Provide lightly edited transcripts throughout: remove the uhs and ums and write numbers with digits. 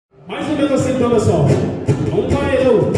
Mais ou menos assim, então, pessoal. Vamos lá, eu.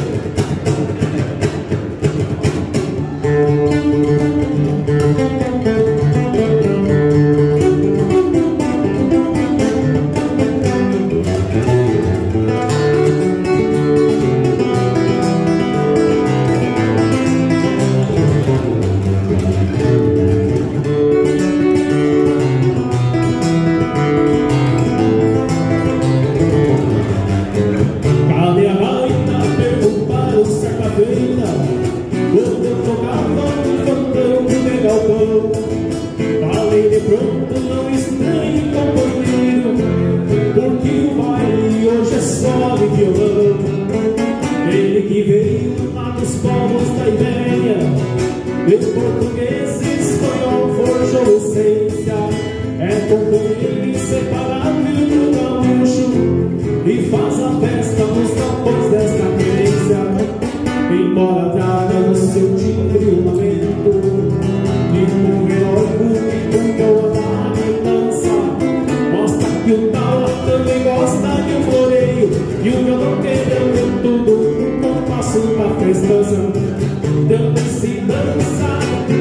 Quando eu tocava um fandango de galpão, falei de pronto, não estranhe, companheiro, porque o baile hoje é só de violão. Ele que veio lá dos povos da Ibéria, de português e espanhol forjou essência, é companheiro inseparável do gaúcho e faz a festa nos campos desta querência. Embora traga no seu timbre um lamento de um heróico que cantou a dança, mostra que o Taua também gosta de um floreio e o violão querendo de tudo, não passo da festança. Também se dança,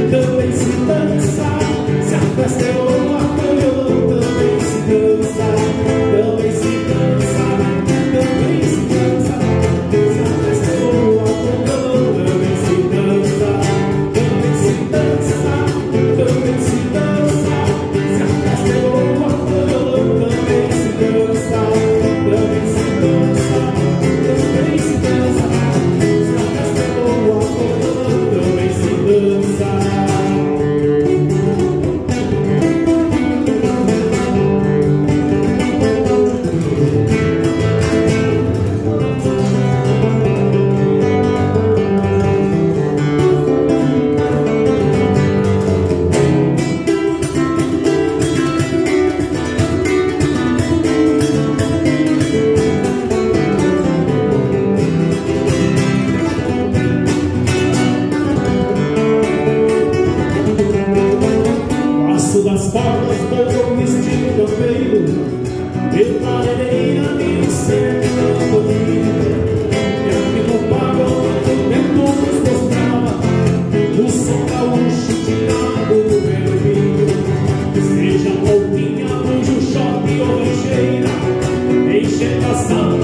se a festa é boa, o violão também se dança, também se dança, também se dança. Se a festa é boa, também se dança, também se dança, também se dança. Se a festa é boa, também se dança, também se dança, também se dança. Se a festa é boa, também se dança. Das portas do vestido campeiro, pela areia e o centro colorido, e aqui no pago o tempo nos mostrava o som gaúcho tirado do vermelho. Seja Polquinha, Anjo, Choque ou Ligeira, enchendo a sala